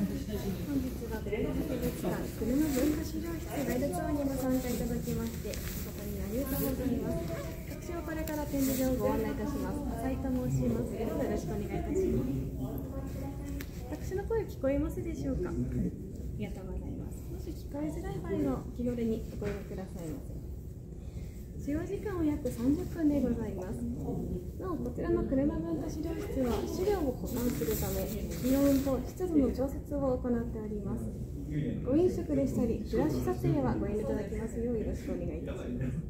本日は車博物館車文化資料室ガイドツアーにご参加いただきまして誠にありがとうございます。私はこれから展示場をご案内いたします。浅井と申します。よろしくお願いいたします。私の声聞こえますでしょうか？ありがとうございます。もし聞こえづらい場合の気軽にお声掛けくださいませ。使用時間は約30分でございます。なお、こちらの車文化資料室は資料を保管するため、気温と湿度の調節を行っております。ご飲食でしたり、フラッシュ撮影はご遠慮いただきますようよろしくお願いいたします。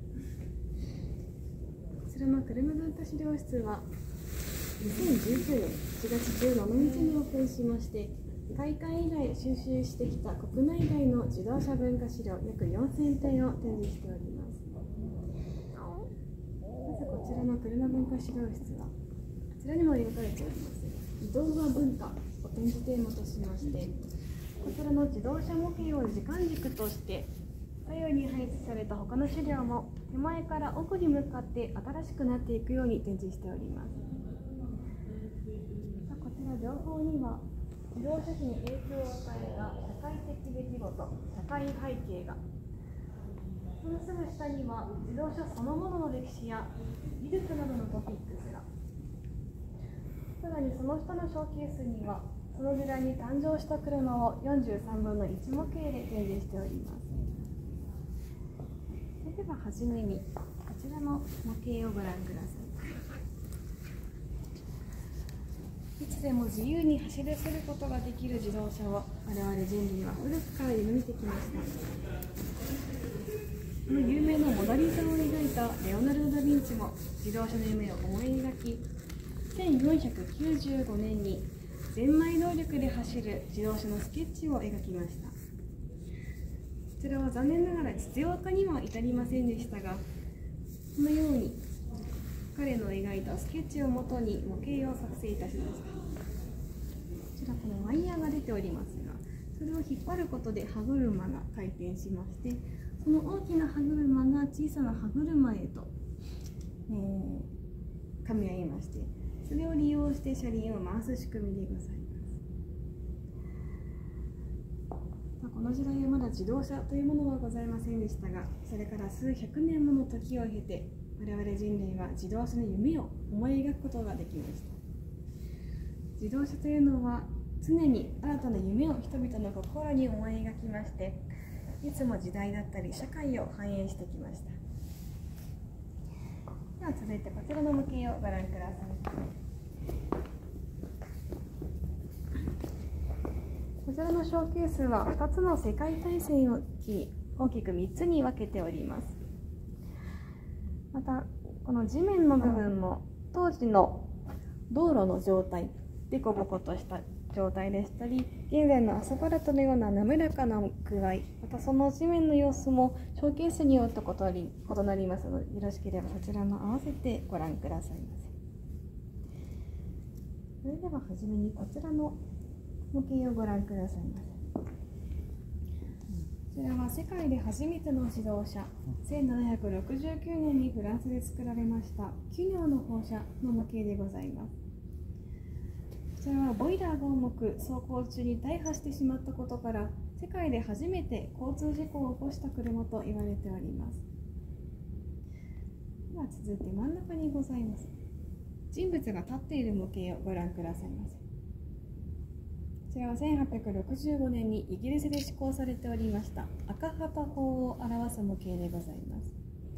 こちらの車文化資料室は、2019年4月17日にオープンしまして、開館以来収集してきた国内外の自動車文化資料約4000点を展示しております。こちらの車文化資料室は、こちらにも描かれております移動は文化を展示テーマとしまして、こちらの自動車模型を時間軸として左右に配置された他の資料も手前から奥に向かって新しくなっていくように展示しております。こちら両方には自動車史に影響を与えた社会的出来事、社会背景が、そのすぐ下には自動車そのものの歴史や技術などのトピックスが、さらにその下のショーケースにはその時代に誕生した車を43分の1模型で展示しております。それでははじめにこちらの模型をご覧ください。いつでも自由に走りすることができる自動車を我々人類は古くから夢見てきました。この有名なモナリザを描いたレオナルド・ダ・ヴィンチも自動車の夢を思い描き、1495年にゼンマイ動力で走る自動車のスケッチを描きました。こちらは残念ながら実用化には至りませんでしたが、このように彼の描いたスケッチをもとに模型を作成いたしました。こちらこのワイヤーが出ておりますが、それを引っ張ることで歯車が回転しまして、その大きな歯車が小さな歯車へと、噛み合いまして、それを利用して車輪を回す仕組みでございます。この時代はまだ自動車というものはございませんでしたが、それから数百年もの時を経て、我々人類は自動車の夢を思い描くことができました。自動車というのは常に新たな夢を人々の心に思い描きまして、いつも時代だったり社会を反映してきました。では続いてこちらの模型をご覧ください。こちらのショーケースは2つの世界大戦を機に大きく3つに分けております。またこの地面の部分も当時の道路の状態、デコボコとした状態でしたり、現在のアスファルトのような滑らかな具合、またその地面の様子もショーケースによって異なりますので、よろしければそちらも合わせてご覧くださいませ。それでははじめにこちらの模型をご覧くださいませ。こちらは世界で初めての自動車、1769年にフランスで作られました奇妙の放射の模型でございます。こちらはボイラーが重く走行中に大破してしまったことから、世界で初めて交通事故を起こした車と言われております。では続いて真ん中にございます人物が立っている模型をご覧くださいませ。こちらは1865年にイギリスで施行されておりました赤旗法を表す模型でございます。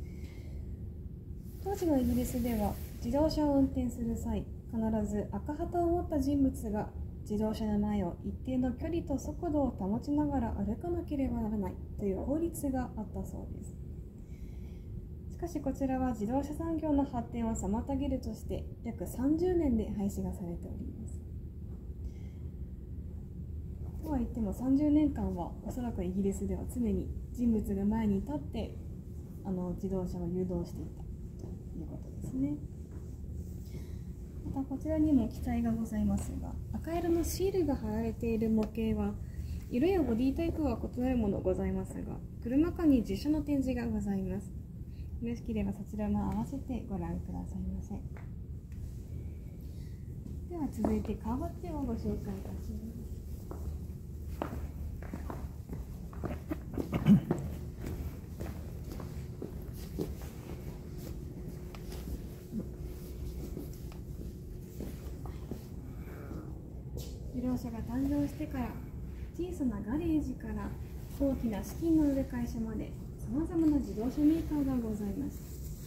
当時のイギリスでは自動車を運転する際、必ず赤旗を持った人物が自動車の前を一定の距離と速度を保ちながら歩かなければならないという法律があったそうです。しかしこちらは自動車産業の発展を妨げるとして約30年で廃止がされております。とは言っても30年間はおそらくイギリスでは常に人物が前に立って自動車を誘導していたということですね。またこちらにも記載がございますが、赤色のシールが貼られている模型は色やボディタイプは異なるものございますが、車間に実車の展示がございます。よろしければそちらも合わせてご覧くださいませ。では続いてカーバッチをご紹介いたします。 自動車が誕生してから小さなガレージから大きな資金の売る会社までさまざまな自動車メーカーがございます。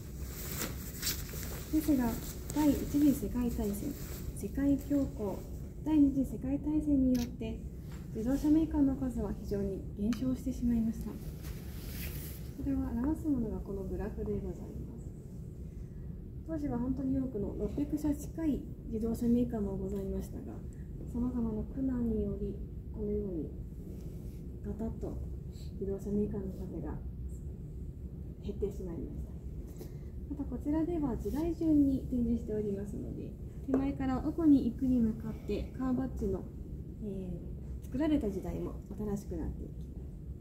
ですが第一次世界大戦、世界恐慌、第二次世界大戦によって自動車メーカーの数は非常に減少してしまいました。それを表すものがこのグラフでございます。当時は本当に多くの600社近い自動車メーカーもございましたが、さまざまな苦難によりこのようにガタッと自動車メーカーの数が減ってしまいました。またこちらでは時代順に展示しておりますので、手前から奥に行くに向かってカーバッジの、作られた時代も新しくなっていきます。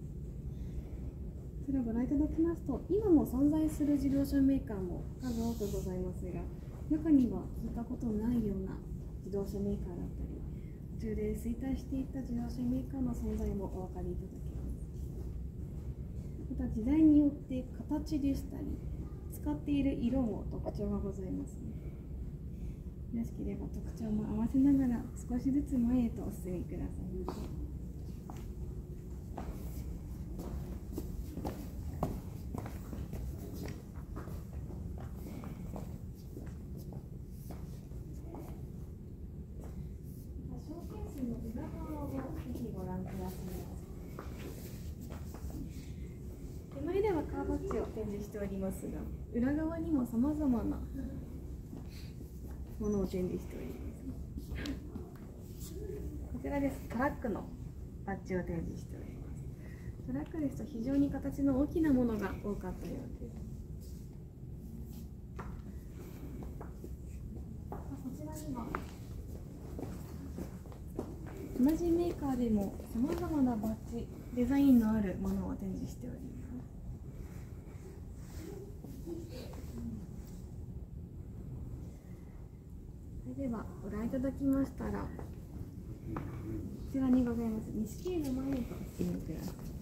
それをご覧いただきますと、今も存在する自動車メーカーも数多くございますが、中には聞いたことのないような自動車メーカーだったり、途中で衰退していった自動車メーカーの存在もお分かりいただけます。また時代によって形でしたり使っている色も特徴がございますね。よろしければ特徴も合わせながら少しずつ前へとお進みください。ショーケースの裏側をぜひご覧ください。手前ではカーバッジを展示しておりますが、裏側にもさまざまなものを展示しております。こちらです。トラックのバッジを展示しております。トラックですと非常に形の大きなものが多かったようです。こちらには同じメーカーでもさまざまなバッジ、デザインのあるものを展示しております。それではご覧いただきましたら、こちらにございます錦絵の前へとお進みください。